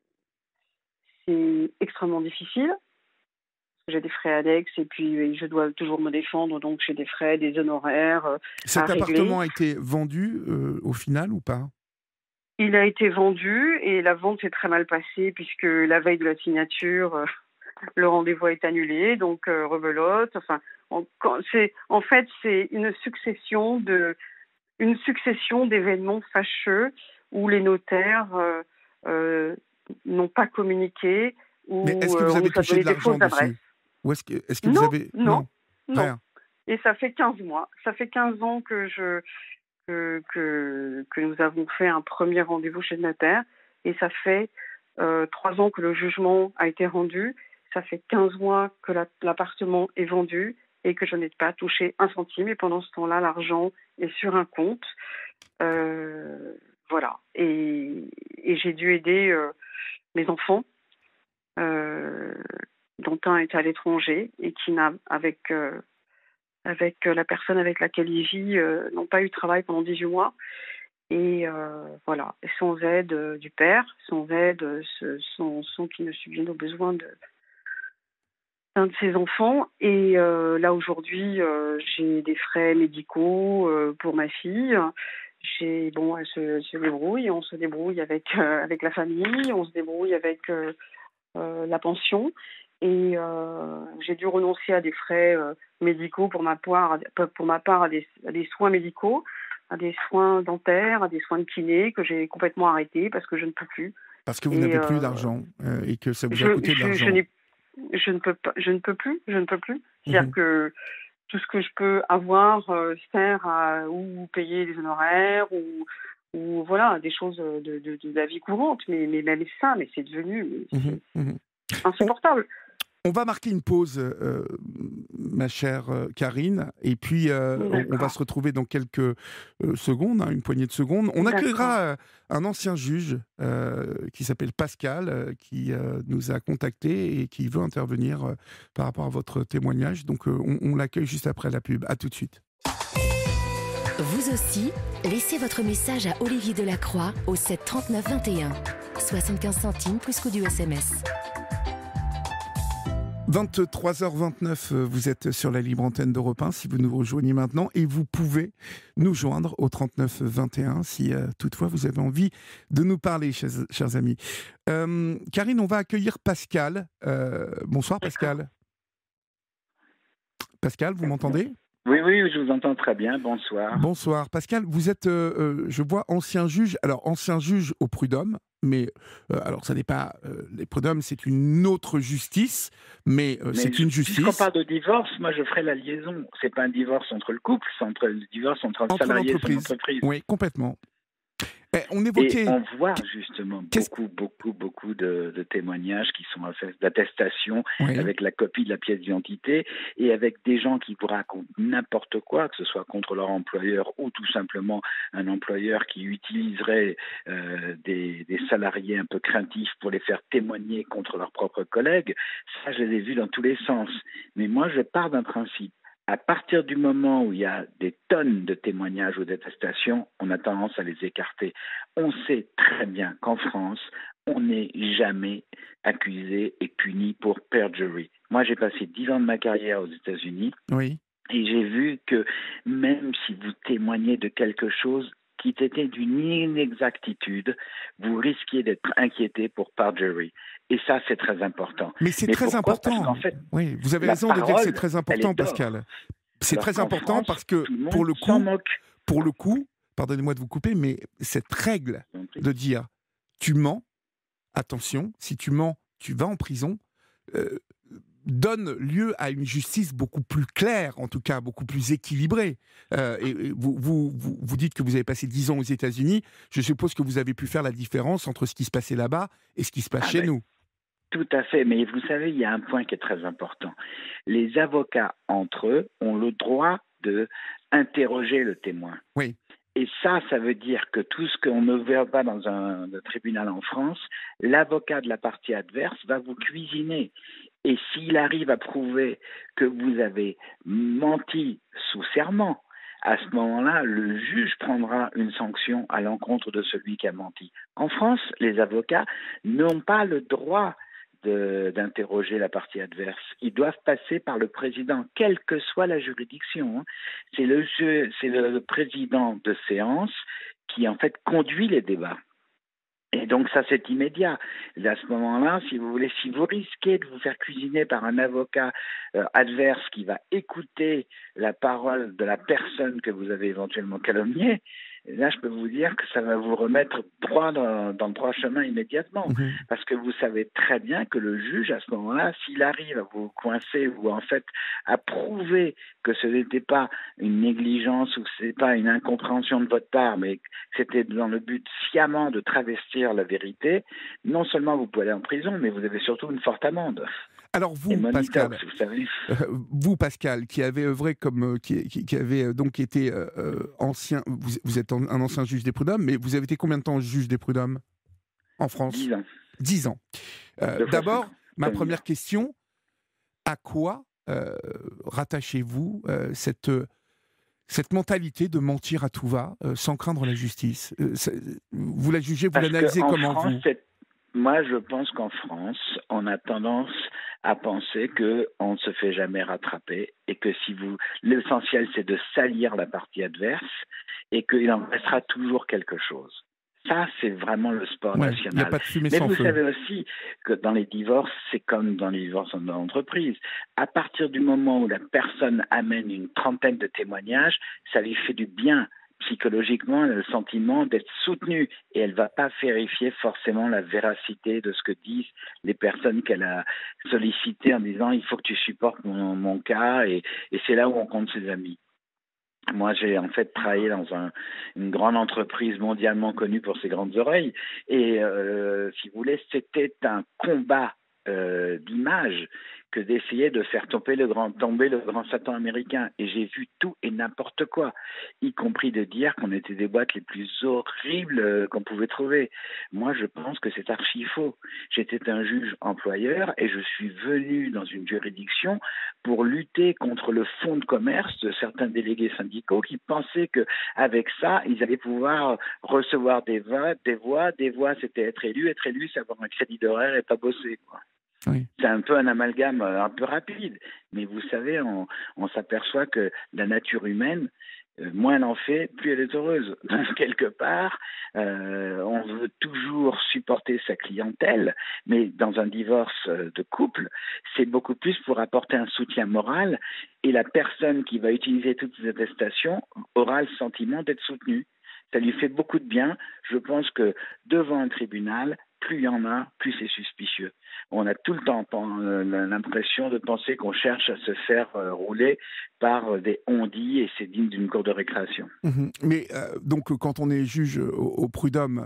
c'est extrêmement difficile. J'ai des frais annexes et puis je dois toujours me défendre, donc j'ai des frais, des honoraires à Cet régler. appartement a été vendu au final ou pas? Il a été vendu et la vente s'est très mal passée puisque la veille de la signature, le rendez-vous est annulé, donc rebelote. Enfin, en fait, c'est une succession d'événements fâcheux où les notaires euh, n'ont pas communiqué, Mais où est-ce que vous on avez nous a touché donné de des l'argent fausses adresses. dessus? Ou est-ce que vous Non, avez... non, Non, non. rien. Et ça fait 15 mois. Ça fait 15 ans que nous avons fait un premier rendez-vous chez le notaire. Et ça fait 3 ans que le jugement a été rendu. Ça fait 15 mois que l'appartement est vendu et que je n'ai pas touché un centime. Et pendant ce temps-là, l'argent est sur un compte. Euh, voilà. Et j'ai dû aider mes enfants, euh, dont un est à l'étranger et qui n'a, avec la personne avec laquelle il vit, n'ont pas eu de travail pendant 18 mois. Et voilà, sans aide du père, sans aide, sans qu'il ne subvienne aux besoins d'un de ses enfants. Et là, aujourd'hui, j'ai des frais médicaux pour ma fille. Elle se débrouille, on se débrouille avec la famille, on se débrouille avec la pension. Et j'ai dû renoncer à des frais médicaux pour ma part à des soins médicaux, à des soins dentaires, à des soins de kiné que j'ai complètement arrêtés parce que je ne peux plus. Parce que vous Et n'avez plus d'argent et que ça vous a je, coûté de je, je, l'argent. n'ai, je ne peux pas, je ne peux plus, je ne peux plus. C'est-à-dire Mhm. que tout ce que je peux avoir sert à ou payer les honoraires ou voilà des choses de la vie courante. Mais même ça, mais c'est devenu Mhm. Mhm. On, insupportable. on va marquer une pause, ma chère Karine, et puis on va D'accord. se retrouver dans quelques secondes, hein, une poignée de secondes. On D'accord. accueillera un ancien juge qui s'appelle Pascal, qui nous a contactés et qui veut intervenir par rapport à votre témoignage. Donc on l'accueille juste après la pub. À tout de suite. Vous aussi, laissez votre message à Olivier Delacroix au 7 39 21. 75 centimes plus coût du SMS. 23h29, vous êtes sur la libre antenne d'Europe 1 si vous nous rejoignez maintenant, et vous pouvez nous joindre au 39 21 si toutefois vous avez envie de nous parler, chers amis. Karine, on va accueillir Pascal. Bonsoir Pascal. Pascal, vous m'entendez ? Oui, oui, je vous entends très bien. Bonsoir. Bonsoir. Pascal, vous êtes, je vois, ancien juge. Alors, ancien juge au prud'homme, mais alors ça n'est pas... les prud'hommes, c'est une autre justice, mais c'est une justice. Puisqu'on parle de divorce, moi je ferai la liaison. C'est pas un divorce entre le couple, c'est le divorce entre un salarié et son entreprise. Oui, complètement. On Et évoquait... on voit justement beaucoup de témoignages qui sont d'attestations avec la copie de la pièce d'identité et avec des gens qui vous racontent n'importe quoi, que ce soit contre leur employeur ou tout simplement un employeur qui utiliserait des salariés un peu craintifs pour les faire témoigner contre leurs propres collègues. Ça, je les ai vus dans tous les sens. Mais moi, je pars d'un principe. À partir du moment où il y a des tonnes de témoignages ou d'attestations, on a tendance à les écarter. On sait très bien qu'en France, on n'est jamais accusé et puni pour perjury. Moi, j'ai passé 10 ans de ma carrière aux États-Unis et j'ai vu que même si vous témoignez de quelque chose qui était d'une inexactitude, vous risquiez d'être inquiété pour perjury. Et ça, c'est très important. Mais c'est très important. Parce qu'en fait, oui, vous avez raison de dire que c'est très important, Pascal. C'est très important parce que, pour le coup, pardonnez-moi de vous couper, mais cette règle de dire tu mens, attention, si tu mens, tu vas en prison, donne lieu à une justice beaucoup plus claire, en tout cas beaucoup plus équilibrée. Et vous dites que vous avez passé 10 ans aux États-Unis. Je suppose que vous avez pu faire la différence entre ce qui se passait là-bas et ce qui se passe chez nous. Tout à fait, mais vous savez, il y a un point qui est très important. Les avocats, entre eux, ont le droit d'interroger le témoin. Oui. Et ça veut dire que tout ce qu'on ne verra pas dans un tribunal en France, l'avocat de la partie adverse va vous cuisiner. Et s'il arrive à prouver que vous avez menti sous serment, à ce moment-là, le juge prendra une sanction à l'encontre de celui qui a menti. En France, les avocats n'ont pas le droit d'interroger la partie adverse. Ils doivent passer par le président, quelle que soit la juridiction. C'est le président de séance qui, en fait, conduit les débats. Et donc ça, c'est immédiat. Et à ce moment-là, si vous risquez de vous faire cuisiner par un avocat adverse qui va écouter la parole de la personne que vous avez éventuellement calomniée, là, je peux vous dire que ça va vous remettre droit dans le droit chemin immédiatement. Parce que vous savez très bien que le juge, à ce moment-là, s'il arrive à vous coincer ou en fait à prouver que ce n'était pas une négligence ou que ce n'était pas une incompréhension de votre part, mais que c'était dans le but sciemment de travestir la vérité, non seulement vous pouvez aller en prison, mais vous avez surtout une forte amende. Alors vous, Pascal, vous savez. Vous, Pascal, qui avez œuvré comme qui avez donc été ancien, vous êtes un ancien juge des prud'hommes, mais vous avez été combien de temps juge des prud'hommes en France? 10 ans. 10 ans. D'abord, ma première question, à quoi rattachez-vous cette mentalité de mentir à tout va, sans craindre la justice? Vous la jugez, vous l'analysez comment, vous? Moi, je pense qu'en France, on a tendance à penser qu'on ne se fait jamais rattraper et que l'essentiel, c'est de salir la partie adverse et qu'il en restera toujours quelque chose. Ça, c'est vraiment le sport national. Il n'y a pas de fumée Mais sans vous feu. savez aussi que dans les divorces, c'est comme dans les divorces en entreprise. À partir du moment où la personne amène une trentaine de témoignages, ça lui fait du bien. Psychologiquement, elle a le sentiment d'être soutenue et elle ne va pas vérifier forcément la véracité de ce que disent les personnes qu'elle a sollicitées en disant « il faut que tu supportes mon cas » et c'est là où on compte ses amis. Moi, j'ai en fait travaillé dans une grande entreprise mondialement connue pour ses grandes oreilles et si vous voulez, c'était un combat d'image que d'essayer de faire tomber le grand Satan américain. Et j'ai vu tout et n'importe quoi, y compris de dire qu'on était des boîtes les plus horribles qu'on pouvait trouver. Moi, je pense que c'est archi faux. J'étais un juge employeur et je suis venu dans une juridiction pour lutter contre le fonds de commerce de certains délégués syndicaux qui pensaient qu'avec ça, ils allaient pouvoir recevoir des voix, c'était être élu, c'est avoir un crédit d'horaire et pas bosser, quoi. Oui. C'est un peu un amalgame un peu rapide, mais vous savez, on s'aperçoit que la nature humaine, moins elle en fait, plus elle est heureuse. Donc, quelque part, on veut toujours supporter sa clientèle, mais dans un divorce de couple, c'est beaucoup plus pour apporter un soutien moral et la personne qui va utiliser toutes ces attestations aura le sentiment d'être soutenue. Ça lui fait beaucoup de bien. Je pense que devant un tribunal, plus il y en a, plus c'est suspicieux. On a tout le temps l'impression de penser qu'on cherche à se faire rouler par des on-dit et c'est digne d'une cour de récréation. Mais donc quand on est juge au prud'homme,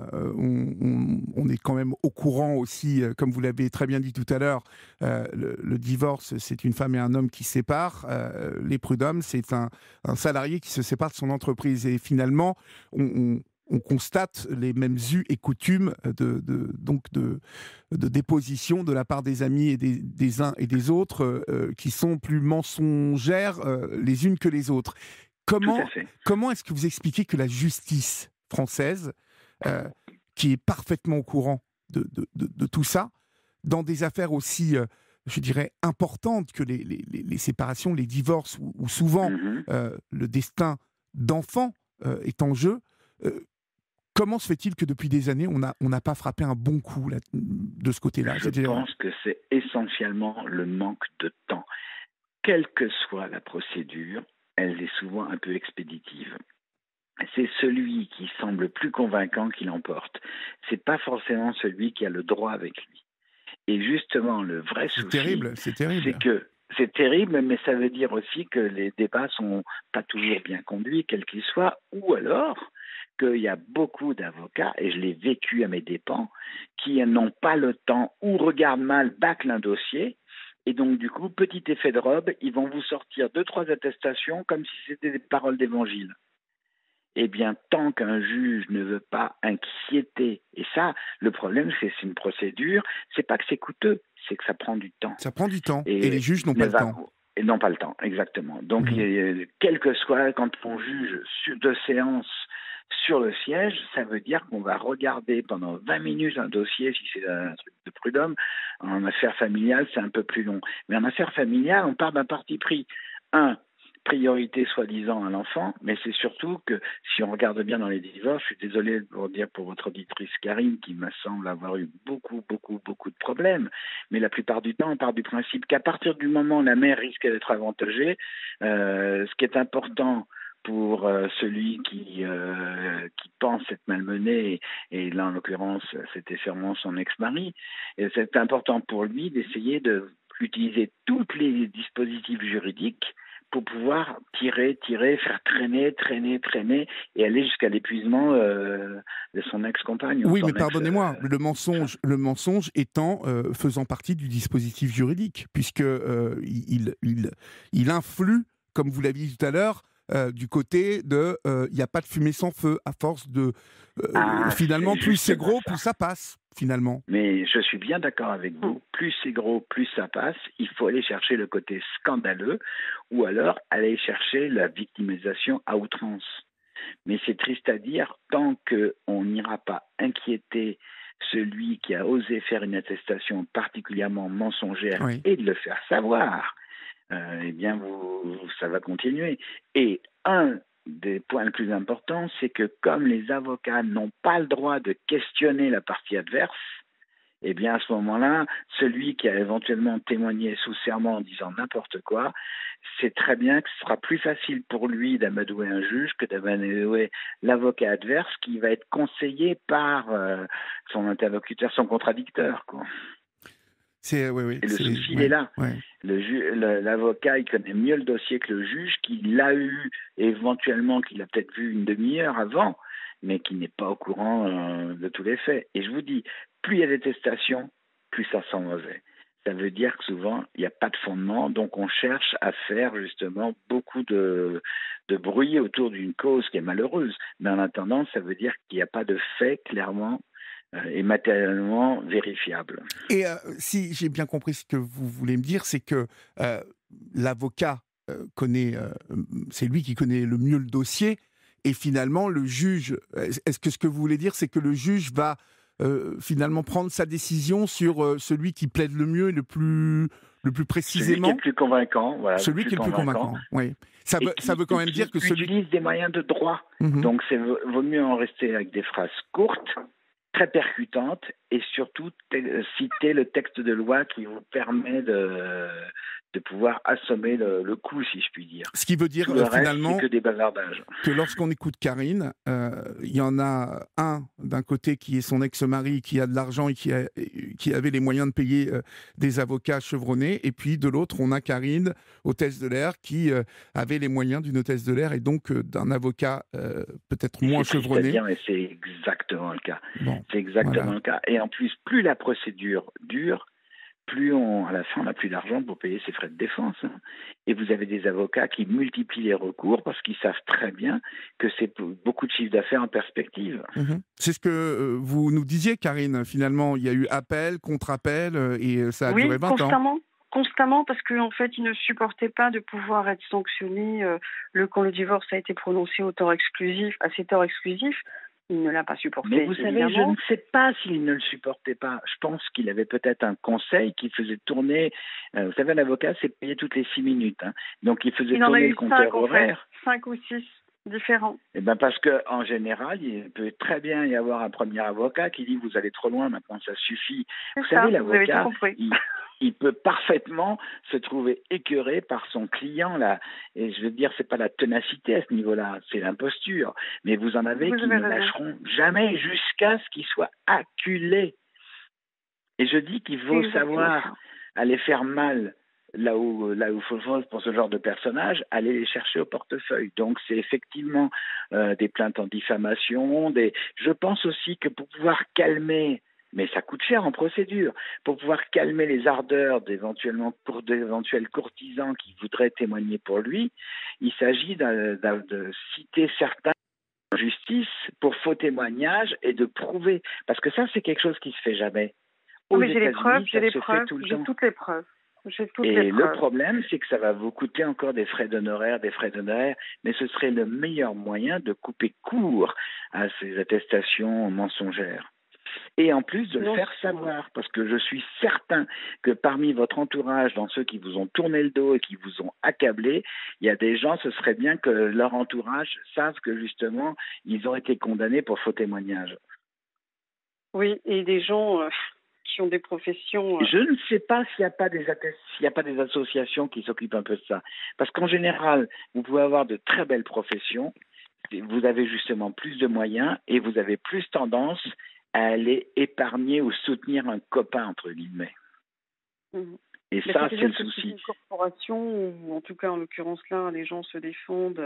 on est quand même au courant aussi, comme vous l'avez très bien dit tout à l'heure, le divorce, c'est une femme et un homme qui se séparent. Les prud'hommes, c'est un salarié qui se sépare de son entreprise. Et finalement, on constate les mêmes us et coutumes de déposition de la part des amis et des uns et des autres qui sont plus mensongères les unes que les autres. Comment est-ce que vous expliquez que la justice française, qui est parfaitement au courant de tout ça, dans des affaires aussi, je dirais, importantes que les séparations, les divorces, où souvent le destin d'enfants est en jeu, comment se fait-il que depuis des années, on n'a pas frappé un bon coup là, de ce côté-là? Je pense que c'est essentiellement le manque de temps. Quelle que soit la procédure, elle est souvent un peu expéditive. C'est celui qui semble plus convaincant qui l'emporte. C'est pas forcément celui qui a le droit avec lui. Et justement, le vrai souci, c'est terrible. C'est que c'est terrible, mais ça veut dire aussi que les débats sont pas toujours bien conduits, quels qu'ils soient, ou alors qu'il y a beaucoup d'avocats, et je l'ai vécu à mes dépens, qui n'ont pas le temps ou regardent mal, bâclent un dossier, et donc du coup, petit effet de robe, ils vont vous sortir 2-3 attestations comme si c'était des paroles d'évangile. Eh bien, tant qu'un juge ne veut pas inquiéter, et ça, le problème, c'est que c'est une procédure, c'est pas que c'est coûteux, c'est que ça prend du temps. Ça prend du temps, et les juges n'ont pas le temps. Et n'ont pas le temps, exactement. Donc, quel que soit, quand on juge de séance sur le siège, ça veut dire qu'on va regarder pendant 20 minutes un dossier, si c'est un truc de prud'homme. En affaires familiales, c'est un peu plus long. Mais en affaires familiales, on part d'un parti pris. Priorité soi-disant à l'enfant, mais c'est surtout que si on regarde bien dans les divorces, je suis désolé de vous dire pour votre auditrice Karine, qui me semble avoir eu beaucoup de problèmes, mais la plupart du temps, on part du principe qu'à partir du moment où la mère risque d'être avantagée, ce qui est important pour celui qui pense être malmené, et là en l'occurrence c'était sûrement son ex-mari, et c'est important pour lui d'essayer d'utiliser tous les dispositifs juridiques pour pouvoir tirer, faire traîner, et aller jusqu'à l'épuisement de son ex-compagne. Oui, mais pardonnez-moi, le mensonge étant faisant partie du dispositif juridique, puisque il influe, comme vous l'aviez dit tout à l'heure, du côté de il n'y a pas de fumée sans feu, à force de finalement plus c'est gros, plus ça passe finalement. Mais je suis bien d'accord avec vous, plus c'est gros, plus ça passe, il faut aller chercher le côté scandaleux ou alors aller chercher la victimisation à outrance. Mais c'est triste à dire, tant qu'on n'ira pas inquiéter celui qui a osé faire une attestation particulièrement mensongère et de le faire savoir, eh bien ça va continuer. Et un des points les plus importants, c'est que comme les avocats n'ont pas le droit de questionner la partie adverse, eh bien à ce moment-là, celui qui a éventuellement témoigné sous serment en disant n'importe quoi, c'est très bien que ce sera plus facile pour lui d'amadouer un juge que d'amadouer l'avocat adverse qui va être conseillé par son interlocuteur, son contradicteur, quoi. Et le souci, il est là. L'avocat, il connaît mieux le dossier que le juge, qui l'a eu éventuellement, qu'il a peut-être vu une demi-heure avant, mais qui n'est pas au courant de tous les faits. Et je vous dis, plus il y a d'attestations, plus ça sent mauvais. Ça veut dire que souvent, il n'y a pas de fondement, donc on cherche à faire justement beaucoup de bruit autour d'une cause qui est malheureuse. Mais en attendant, ça veut dire qu'il n'y a pas de fait clairement et matériellement vérifiable. Et si j'ai bien compris ce que vous voulez me dire, c'est que l'avocat connaît, c'est lui qui connaît le mieux le dossier, et finalement le juge, est-ce que ce que vous voulez dire, c'est que le juge va finalement prendre sa décision sur celui qui plaide le mieux et le plus précisément, celui qui est le plus convaincant, voilà, celui qui est le plus convaincant. Oui. Ça veut quand même dire que celui utilise des moyens de droit. Donc vaut mieux en rester avec des phrases courtes, très percutante, et surtout citer le texte de loi qui vous permet de pouvoir assommer le coup, si je puis dire. Ce qui veut dire finalement que des bavardages. Que lorsqu'on écoute Karine, il y en a un d'un côté qui est son ex-mari, qui a de l'argent et qui avait les moyens de payer des avocats chevronnés, et puis de l'autre on a Karine, hôtesse de l'air, qui avait les moyens d'une hôtesse de l'air et donc d'un avocat peut-être moins chevronné. Mais c'est exactement le cas. Bon, c'est exactement le cas. Et en plus, plus la procédure dure, plus à la fin, on n'a plus d'argent pour payer ses frais de défense. Et vous avez des avocats qui multiplient les recours parce qu'ils savent très bien que c'est beaucoup de chiffre d'affaires en perspective. C'est ce que vous nous disiez, Karine. Finalement, il y a eu appel, contre-appel, et ça a duré 20 ans. Constamment, parce qu'en fait, ils ne supportaient pas de pouvoir être sanctionnés quand le divorce a été prononcé à cet heure exclusif. Il ne l'a pas supporté. Mais vous savez, je ne sais pas s'il ne le supportait pas. Je pense qu'il avait peut-être un conseil qui faisait tourner. Vous savez, un avocat, c'est payé toutes les 6 minutes. Donc, il faisait tourner le compteur horaire. 5 ou 6 différents. Eh ben parce qu'en général, il peut très bien y avoir un premier avocat qui dit vous allez trop loin, maintenant ça suffit. Vous savez, l'avocat, il peut parfaitement se trouver écœuré par son client là. Et je veux dire, c'est pas la ténacité à ce niveau-là, c'est l'imposture. Mais vous en avez qui ne lâcheront jamais jusqu'à ce qu'il soit acculé. Et je dis qu'il faut savoir aller faire mal là où il faut pour ce genre de personnage, aller les chercher au portefeuille. Donc c'est effectivement des plaintes en diffamation. Je pense aussi que pour pouvoir calmer, mais ça coûte cher en procédure, pour pouvoir calmer les ardeurs d'éventuels courtisans qui voudraient témoigner pour lui, il s'agit de citer certains en justice pour faux témoignages et de prouver. Parce que ça, c'est quelque chose qui se fait jamais. Mais j'ai les preuves, j'ai toutes les preuves. Le problème, c'est que ça va vous coûter encore des frais d'honoraires, mais ce serait le meilleur moyen de couper court à ces attestations mensongères. Et en plus de le faire savoir, parce que je suis certain que parmi votre entourage, dans ceux qui vous ont tourné le dos et qui vous ont accablé, il y a des gens, ce serait bien que leur entourage sache que justement, ils ont été condamnés pour faux témoignages. Oui, et des gens qui ont des professions... Je ne sais pas s'il n'y a pas des associations qui s'occupent un peu de ça. Parce qu'en général, vous pouvez avoir de très belles professions, vous avez justement plus de moyens et vous avez plus tendance à aller épargner ou soutenir un copain, entre guillemets. Et mais ça, c'est le souci. C'est une corporation, ou en tout cas, en l'occurrence là, les gens se défendent.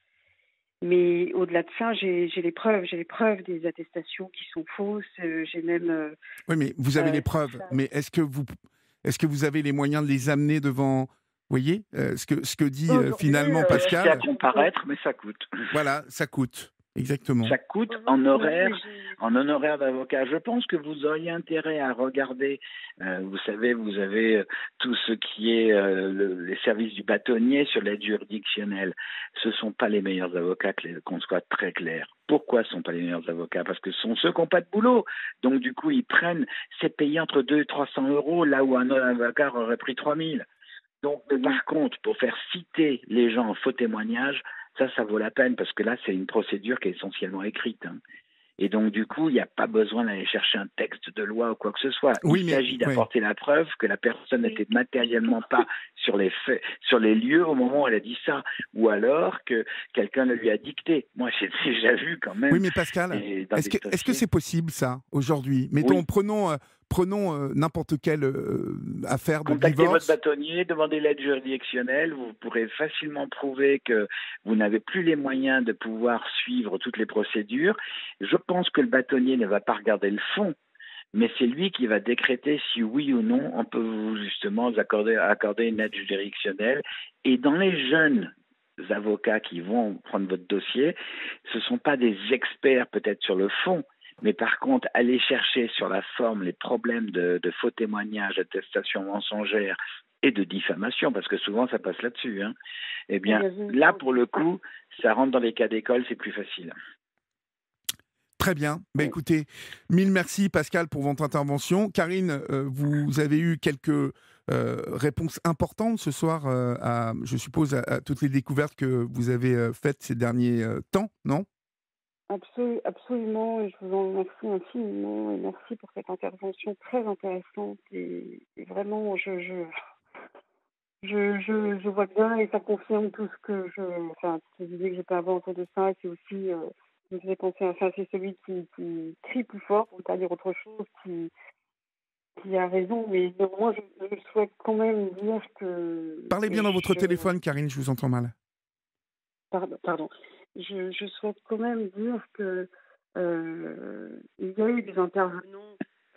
Mais au-delà de ça, j'ai les preuves des attestations qui sont fausses. J'ai même... oui, mais vous avez les preuves. Mais est-ce que vous avez les moyens de les amener devant... Vous voyez ce que dit finalement Pascal. C'est à comparaître, mais ça coûte. Voilà, ça coûte. Exactement. Ça coûte en honoraire d'avocat. Je pense que vous auriez intérêt à regarder, vous savez, vous avez tout ce qui est les services du bâtonnier sur l'aide juridictionnelle. Ce ne sont pas les meilleurs avocats, qu'on soit très clair. Pourquoi ce ne sont pas les meilleurs avocats? Parce que ce sont ceux qui n'ont pas de boulot. Donc du coup, c'est payé entre 200 et 300 euros, là où un avocat aurait pris 3000. Donc, mais par contre, pour faire citer les gens en faux témoignage, ça vaut la peine parce que là, c'est une procédure qui est essentiellement écrite. Et donc, du coup, il n'y a pas besoin d'aller chercher un texte de loi ou quoi que ce soit. Il s'agit d'apporter la preuve que la personne n'était matériellement pas sur les faits, sur les lieux au moment où elle a dit ça, ou alors que quelqu'un le lui a dicté. Moi, j'ai déjà vu quand même. Oui, mais Pascal, est-ce que c'est possible ça aujourd'hui? Mettons, prenons n'importe quelle affaire de Contactez divorce. Votre bâtonnier, demandez l'aide juridictionnelle, vous pourrez facilement prouver que vous n'avez plus les moyens de pouvoir suivre toutes les procédures. Je pense que le bâtonnier ne va pas regarder le fond, mais c'est lui qui va décréter si oui ou non on peut vous justement accorder une aide juridictionnelle. Et dans les jeunes avocats qui vont prendre votre dossier, ce ne sont pas des experts peut-être sur le fond, mais par contre, aller chercher sur la forme les problèmes de faux témoignages, d'attestations mensongères et de diffamation, parce que souvent ça passe là-dessus. Eh bien, là, pour le coup, ça rentre dans les cas d'école, c'est plus facile. Très bien. Écoutez, mille merci Pascal pour votre intervention. Karine, vous avez eu quelques réponses importantes ce soir, je suppose, à toutes les découvertes que vous avez faites ces derniers temps, non ? Absolument, et je vous en remercie infiniment, et merci pour cette intervention très intéressante, et vraiment, je vois bien, et ça confirme tout ce que toutes les idées que j'ai pu avoir autour de ça. C'est aussi, je me faisais penser à ça, c'est celui qui crie plus fort, pour ne pas dire autre chose, qui a raison, mais moi, je souhaite quand même dire que... Parlez bien dans votre téléphone, Karine, je vous entends mal. Pardon. Je souhaite quand même dire que il y a eu des intervenants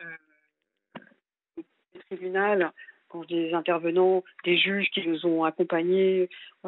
du tribunal, quand je dis des intervenants, des juges qui nous ont accompagnés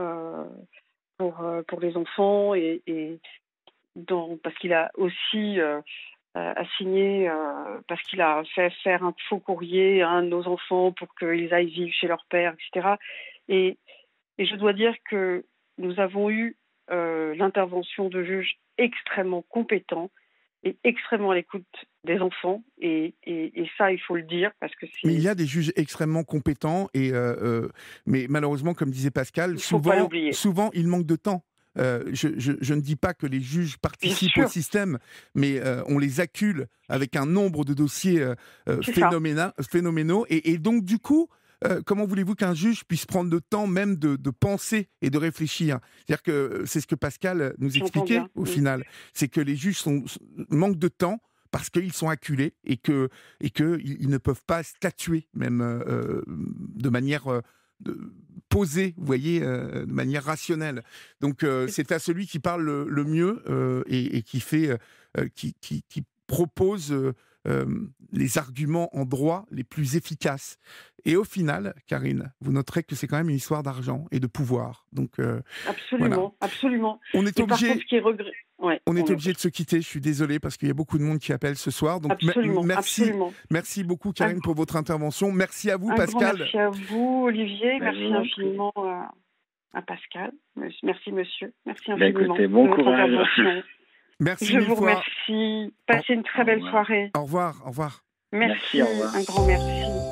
pour les enfants parce qu'il a aussi assigné, parce qu'il a fait faire un faux courrier à un de nos enfants pour qu'ils aillent vivre chez leur père, etc. Et je dois dire que nous avons eu l'intervention de juges extrêmement compétents et extrêmement à l'écoute des enfants, et ça, il faut le dire, parce que mais il y a des juges extrêmement compétents, mais malheureusement, comme disait Pascal, souvent il manque de temps. Je ne dis pas que les juges participent au système, mais on les accule avec un nombre de dossiers phénoménaux, et donc du coup, comment voulez-vous qu'un juge puisse prendre le temps même de penser et de réfléchir? C'est-à-dire que c'est ce que Pascal nous expliquait au final, c'est que les juges manquent de temps parce qu'ils sont acculés et qu'ils ne peuvent pas statuer, même de manière posée, vous voyez, de manière rationnelle. Donc, c'est à celui qui parle le mieux et qui fait, qui propose les arguments en droit les plus efficaces. Et au final, Karine, vous noterez que c'est quand même une histoire d'argent et de pouvoir. Donc, absolument, voilà. Absolument. On est obligé. Par contre, ce qui est on est obligé de se quitter, je suis désolé parce qu'il y a beaucoup de monde qui appelle ce soir. Donc merci beaucoup Karine pour votre intervention. Merci à vous Pascal. Merci à vous Olivier, merci infiniment à Pascal. Merci monsieur, merci infiniment. Écoutez, bon courage. Merci je vous remercie. Passez une très belle soirée. Au revoir. Merci, au revoir. Un grand merci.